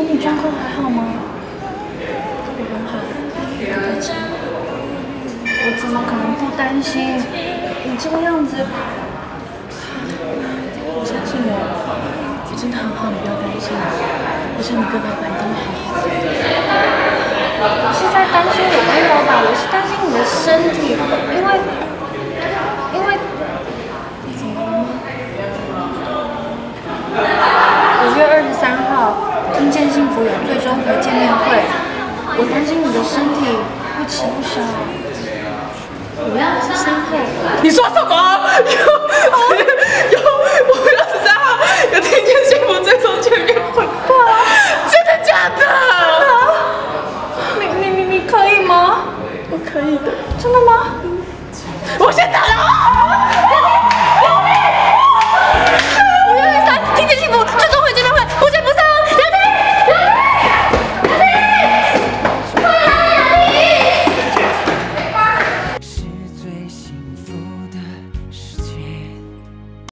身体状况还好吗？我很好，不担心。我怎么可能不担心？你这个样子，相信我，我真的很好，你不要担心。而且你跟老板都好好。我是在担心我跟老板，我是担心你的身体，因为你怎么了吗？5月23号，听见幸福有最终回见面会，我担心你的身体不吃不消。5月23号， 你说什么？